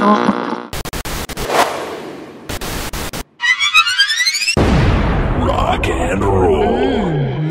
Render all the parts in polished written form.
Rock and roll.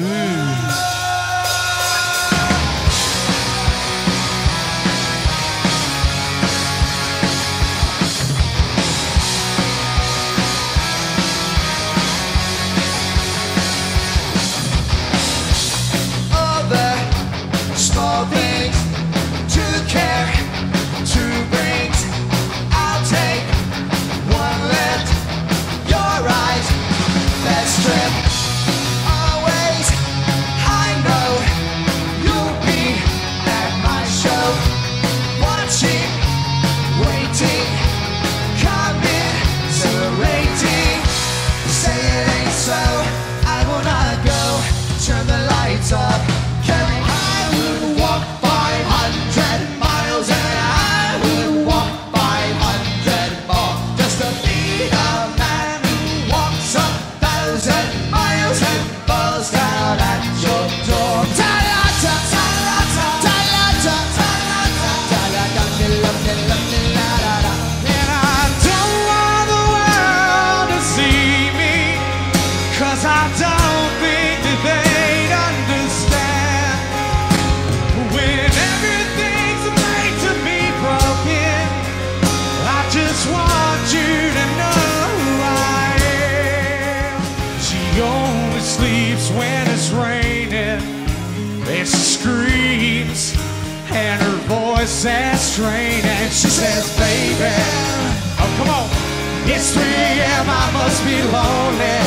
When it's raining, and she screams, and her voice is straining. She says, baby, oh come on, it's 3 a.m., I must be lonely.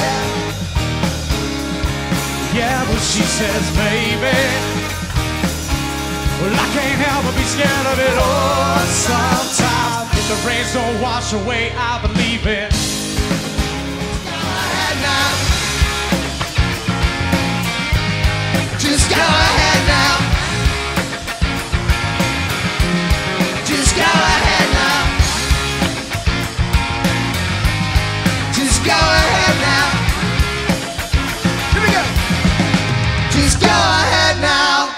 Yeah, but she says, baby, well I can't help but be scared of it all. Sometimes if the rains don't wash away, I believe it. Just go ahead now. Just go ahead now. Just go ahead now. Here we go. Just go ahead now.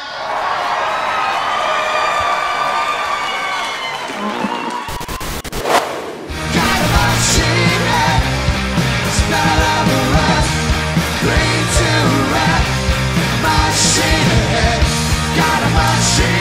Got a machine head, smell of a rust, green to red. Machine head, got a machine.